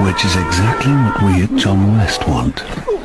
which is exactly what we at John West want.